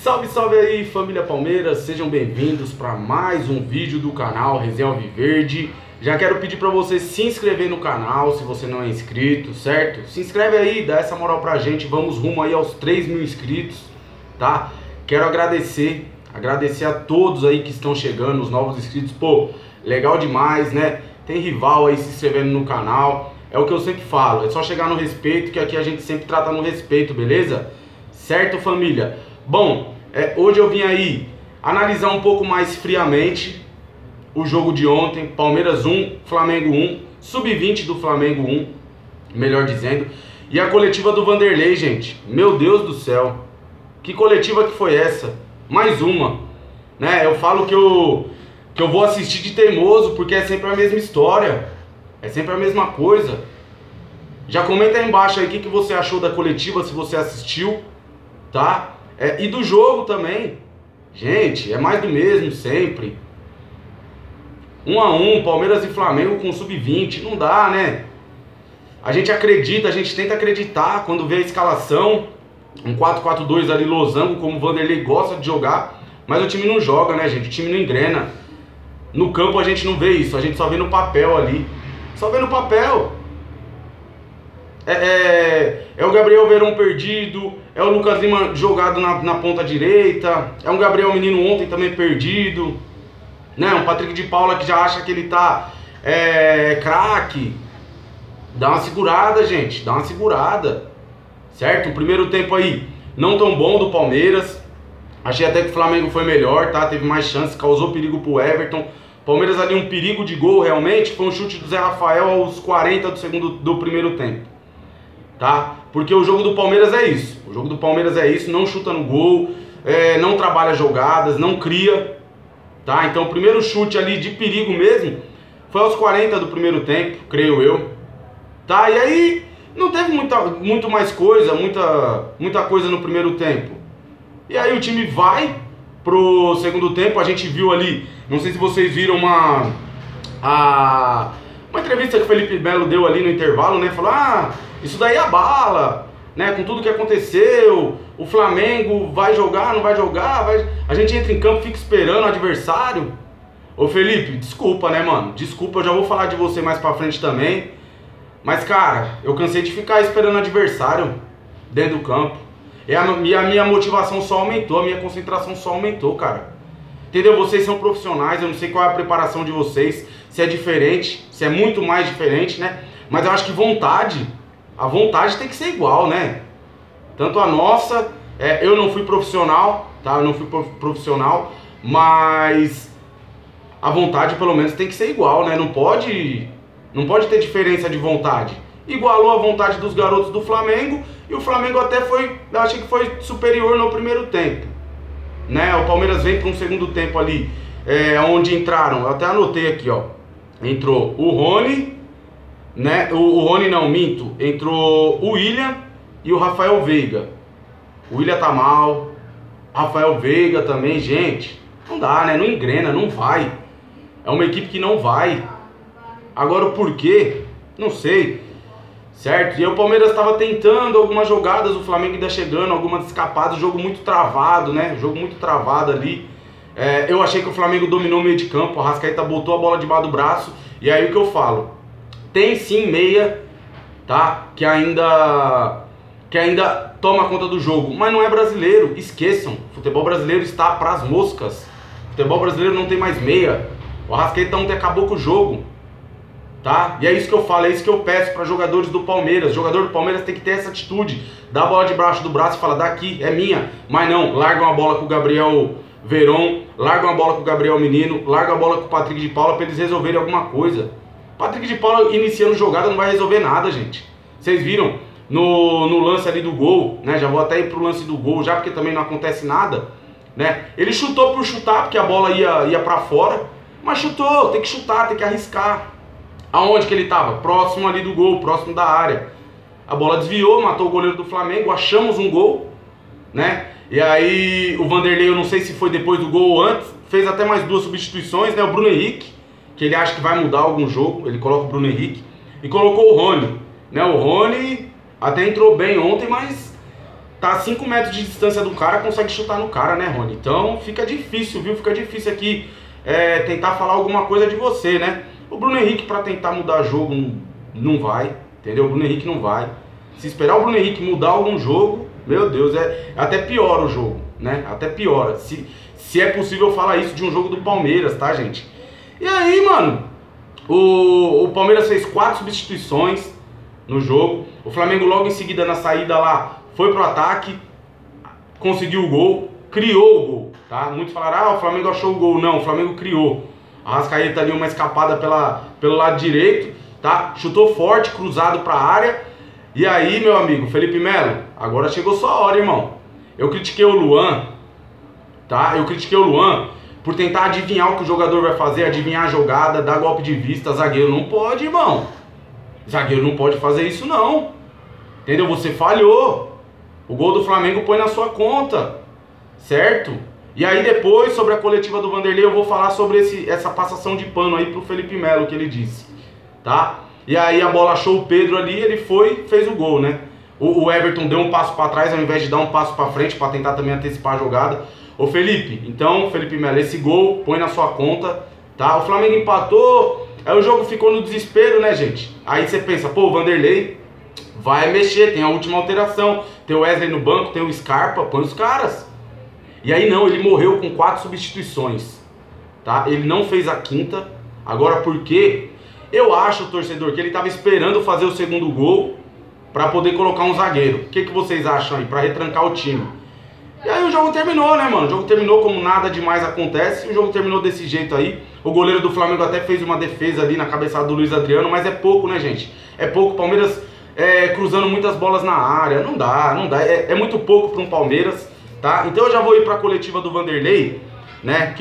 Salve, salve aí, família Palmeiras, sejam bem-vindos para mais um vídeo do canal Resenha Alviverde. Já quero pedir para você se inscrever no canal, se você não é inscrito, certo? Se inscreve aí, dá essa moral pra gente, vamos rumo aí aos 3.000 inscritos, tá? Quero agradecer a todos aí que estão chegando, os novos inscritos, pô, legal demais, né? Tem rival aí se inscrevendo no canal, é o que eu sempre falo, é só chegar no respeito, que aqui a gente sempre trata no respeito, beleza? Certo, família? Bom, hoje eu vim aí analisar um pouco mais friamente o jogo de ontem, Palmeiras 1, Flamengo 1, Sub-20 do Flamengo 1, melhor dizendo, e a coletiva do Vanderlei, gente, meu Deus do céu, que coletiva que foi essa? Mais uma, né? Eu falo que eu vou assistir de teimoso, porque é sempre a mesma história, é sempre a mesma coisa. Já comenta aí embaixo aí o que você achou da coletiva, se você assistiu, tá? E do jogo também. Gente, é mais do mesmo sempre. 1 a 1, Palmeiras e Flamengo com Sub-20, não dá, né? A gente acredita, a gente tenta acreditar quando vê a escalação, um 4-4-2 ali, losango, como o Vanderlei gosta de jogar, mas o time não joga, né, gente? O time não engrena. No campo a gente não vê isso, a gente só vê no papel ali. Só vê no papel. É o Gabriel Veron perdido, é o Lucas Lima jogado na ponta direita, é um Gabriel Menino ontem também perdido, né? Um Patrick de Paula que já acha que ele tá craque. Dá uma segurada, gente, dá uma segurada, certo? O primeiro tempo aí não tão bom do Palmeiras, achei até que o Flamengo foi melhor, tá? Teve mais chances, causou perigo pro Everton. Palmeiras ali um perigo de gol realmente, foi um chute do Zé Rafael aos 40 do primeiro tempo. Tá? Porque o jogo do Palmeiras é isso. O jogo do Palmeiras é isso, não chuta no gol, não trabalha jogadas, não cria. Tá? Então o primeiro chute ali de perigo mesmo foi aos 40 do primeiro tempo, creio eu. Tá? E aí não teve muito mais coisa, muita coisa no primeiro tempo. E aí o time vai pro segundo tempo, a gente viu ali, não sei se vocês viram uma entrevista que o Felipe Melo deu ali no intervalo, né? Falou, isso daí abala, né? Com tudo que aconteceu, o Flamengo vai jogar, não vai jogar, a gente entra em campo, fica esperando o adversário. Ô Felipe, desculpa, né, mano? Desculpa, eu já vou falar de você mais pra frente também. Mas, cara, eu cansei de ficar esperando o adversário dentro do campo. E a minha motivação só aumentou, a minha concentração só aumentou, cara. Entendeu? Vocês são profissionais, eu não sei qual é a preparação de vocês, se é diferente, se é muito mais diferente, né? Mas eu acho que a vontade tem que ser igual, né? Tanto a nossa, eu não fui profissional, tá? Eu não fui profissional, mas a vontade pelo menos tem que ser igual, né? Não pode ter diferença de vontade. Igualou a vontade dos garotos do Flamengo e o Flamengo até eu achei que foi superior no primeiro tempo, né? O Palmeiras vem para um segundo tempo ali, onde entraram, eu até anotei aqui, ó. Entrou o Rony, né? O Rony não, minto. Entrou o William e o Rafael Veiga. O William tá mal, Rafael Veiga também, gente. Não dá, né? Não engrena, não vai. É uma equipe que não vai. Agora o porquê, não sei, certo? E aí o Palmeiras estava tentando algumas jogadas, o Flamengo ainda chegando, algumas escapadas, jogo muito travado, né? Jogo muito travado ali. Eu achei que o Flamengo dominou o meio de campo, o Arrascaeta botou a bola debaixo do braço. E aí o que eu falo? Tem sim meia, tá? Que ainda toma conta do jogo, mas não é brasileiro, esqueçam. Futebol brasileiro está pras moscas. Futebol brasileiro não tem mais meia. O Arrascaeta ontem acabou com o jogo, tá? E é isso que eu falo, é isso que eu peço para jogadores do Palmeiras. O jogador do Palmeiras tem que ter essa atitude, dá a bola debaixo do braço e fala, daqui, é minha. Mas não, largam a bola com o Gabriel Veron, largam a bola com o Gabriel Menino, largam a bola com o Patrick de Paula para eles resolverem alguma coisa. Patrick de Paula iniciando jogada não vai resolver nada, gente. Vocês viram no lance ali do gol, né? Já vou até ir pro lance do gol já, porque também não acontece nada, né? Ele chutou por chutar, porque a bola ia para fora, mas chutou, tem que chutar, tem que arriscar. Aonde que ele tava? Próximo ali do gol, próximo da área. A bola desviou, matou o goleiro do Flamengo, achamos um gol, né? E aí o Vanderlei, eu não sei se foi depois do gol ou antes, fez até mais 2 substituições, né? O Bruno Henrique, que ele acha que vai mudar algum jogo, ele coloca o Bruno Henrique e colocou o Rony, né? O Rony até entrou bem ontem, mas tá a 5 metros de distância do cara, consegue chutar no cara, né, Rony? Então fica difícil, viu? Fica difícil aqui tentar falar alguma coisa de você, né? O Bruno Henrique pra tentar mudar jogo não vai, entendeu? O Bruno Henrique não vai. Se esperar o Bruno Henrique mudar algum jogo, meu Deus, até piora o jogo, né? Até piora. Se é possível falar isso de um jogo do Palmeiras, tá, gente? E aí, mano, o Palmeiras fez 4 substituições no jogo. O Flamengo logo em seguida na saída lá foi pro ataque, conseguiu o gol, criou o gol, tá? Muitos falaram, o Flamengo achou o gol. Não, o Flamengo criou. A Arrascaeta ali uma escapada pelo lado direito, tá? Chutou forte, cruzado pra área. E aí, meu amigo, Felipe Melo, agora chegou sua hora, irmão. Eu critiquei o Luan, tá? Eu critiquei o Luan por tentar adivinhar o que o jogador vai fazer, adivinhar a jogada, dar golpe de vista. Zagueiro não pode, irmão. Zagueiro não pode fazer isso, não. Entendeu? Você falhou. O gol do Flamengo põe na sua conta, certo? E aí depois, sobre a coletiva do Vanderlei, eu vou falar sobre essa passação de pano aí pro Felipe Melo, que ele disse, tá? E aí a bola achou o Pedro ali, ele foi, fez o gol, né? O Everton deu um passo pra trás ao invés de dar um passo pra frente pra tentar também antecipar a jogada. Ô Felipe, então, Felipe Melo, esse gol põe na sua conta, tá? O Flamengo empatou, aí o jogo ficou no desespero, né, gente? Aí você pensa, pô, o Vanderlei vai mexer, tem a última alteração, tem o Wesley no banco, tem o Scarpa, põe os caras. E aí não, ele morreu com 4 substituições, tá? Ele não fez a quinta. Agora por quê? Eu acho, torcedor, que ele estava esperando fazer o segundo gol para poder colocar um zagueiro. O que vocês acham aí? Para retrancar o time. E aí o jogo terminou, né, mano? O jogo terminou como nada demais acontece. O jogo terminou desse jeito aí. O goleiro do Flamengo até fez uma defesa ali na cabeçada do Luiz Adriano, mas é pouco, né, gente? É pouco. Palmeiras cruzando muitas bolas na área. Não dá, não dá. É muito pouco para um Palmeiras, tá? Então eu já vou ir para a coletiva do Vanderlei, né?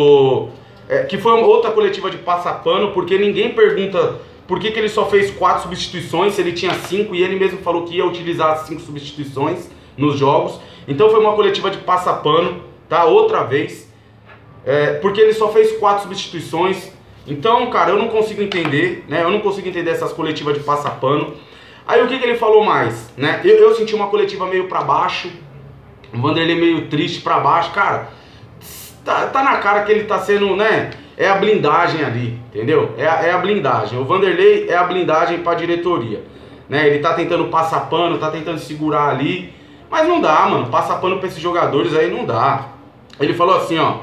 Que foi outra coletiva de passapano, porque ninguém pergunta por que ele só fez 4 substituições, se ele tinha 5, e ele mesmo falou que ia utilizar as 5 substituições nos jogos. Então foi uma coletiva de passapano, tá? Outra vez, porque ele só fez 4 substituições. Então, cara, eu não consigo entender, né? Eu não consigo entender essas coletivas de passapano. Aí o que ele falou mais, né? Eu senti uma coletiva meio pra baixo, o Vanderlei meio triste pra baixo, cara. Tá na cara que ele tá sendo, né? É a blindagem ali, entendeu? É a blindagem. O Vanderlei é a blindagem pra diretoria, né? Ele tá tentando passar pano, tá tentando segurar ali, mas não dá, mano. Passar pano pra esses jogadores aí não dá. Ele falou assim, ó,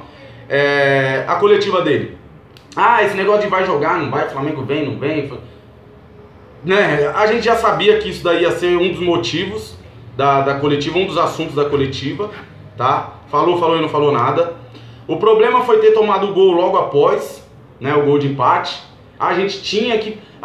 a coletiva dele. Esse negócio de vai jogar, não vai, o Flamengo vem, não vem, né? A gente já sabia que isso daí ia ser um dos motivos da coletiva, um dos assuntos da coletiva, tá? Falou e não falou nada. O problema foi ter tomado o gol logo após, né, o gol de empate. A gente tinha.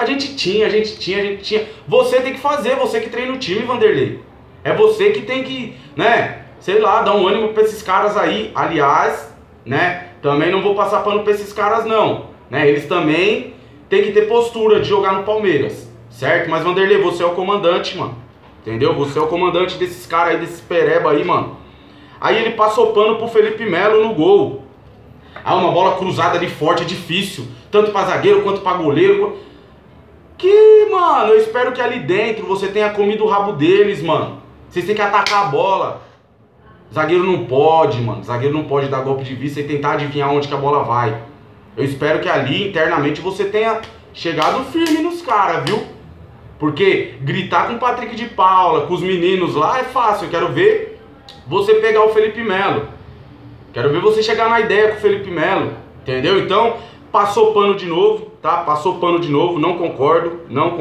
Você tem que fazer, você que treina o time, Vanderlei. É você que tem que, né, sei lá, dar um ânimo pra esses caras aí. Aliás, né, também não vou passar pano pra esses caras não, né? Eles também têm que ter postura de jogar no Palmeiras, certo? Mas Vanderlei, você é o comandante, mano. Entendeu? Você é o comandante desses caras aí, desses pereba aí, mano. Aí ele passou pano pro Felipe Melo no gol. Uma bola cruzada ali forte, é difícil. Tanto pra zagueiro quanto pra goleiro. Mano, eu espero que ali dentro você tenha comido o rabo deles, mano. Vocês têm que atacar a bola. Zagueiro não pode, mano. Zagueiro não pode dar golpe de vista e tentar adivinhar onde que a bola vai. Eu espero que ali, internamente, você tenha chegado firme nos caras, viu? Porque gritar com o Patrick de Paula, com os meninos lá, é fácil. Eu quero ver você pegar o Felipe Melo. Quero ver você chegar na ideia com o Felipe Melo. Entendeu? Então, passou pano de novo, tá? Passou pano de novo, não concordo.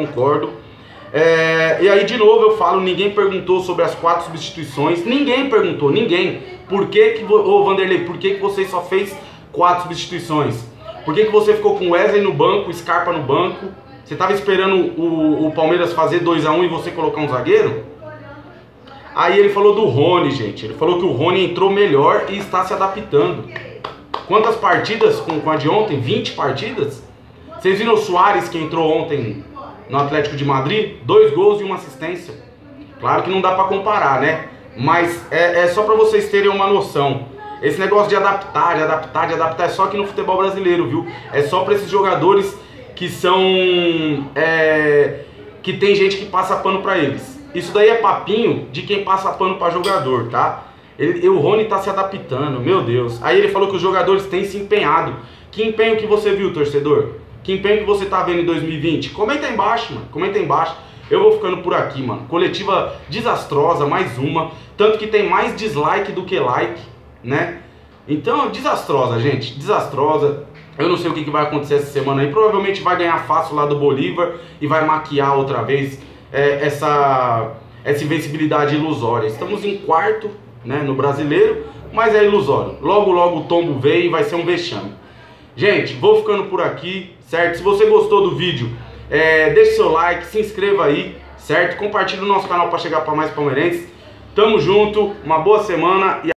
E aí, de novo, eu falo, ninguém perguntou sobre as 4 substituições. Ninguém perguntou, ninguém. Ô Vanderlei, por que você só fez 4 substituições? Por que você ficou com o Wesley no banco, Scarpa no banco? Você tava esperando o Palmeiras fazer 2-1 e você colocar um zagueiro? Aí ele falou do Rony, gente. Ele falou que o Rony entrou melhor e está se adaptando. Quantas partidas com a de ontem? 20 partidas? Vocês viram o Suárez que entrou ontem no Atlético de Madrid? 2 gols e 1 assistência. Claro que não dá pra comparar, né? Mas é só pra vocês terem uma noção. Esse negócio de adaptar é só aqui no futebol brasileiro, viu? É só pra esses jogadores que são... que tem gente que passa pano pra eles. Isso daí é papinho de quem passa pano pra jogador, tá? O Rony tá se adaptando, meu Deus. Aí ele falou que os jogadores têm se empenhado. Que empenho que você viu, torcedor? Que empenho que você tá vendo em 2020? Comenta aí embaixo, mano. Comenta aí embaixo. Eu vou ficando por aqui, mano. Coletiva desastrosa, mais uma. Tanto que tem mais dislike do que like, né? Então, desastrosa, gente. Desastrosa. Eu não sei o que vai acontecer essa semana aí. Provavelmente vai ganhar fácil lá do Bolívar e vai maquiar outra vez essa invencibilidade ilusória. Estamos em quarto, né, no Brasileiro, mas é ilusório. Logo, logo o tombo veio e vai ser um vexame. Gente, vou ficando por aqui, certo? Se você gostou do vídeo, deixe seu like, se inscreva aí, certo? Compartilhe o nosso canal para chegar para mais palmeirenses. Tamo junto, uma boa semana e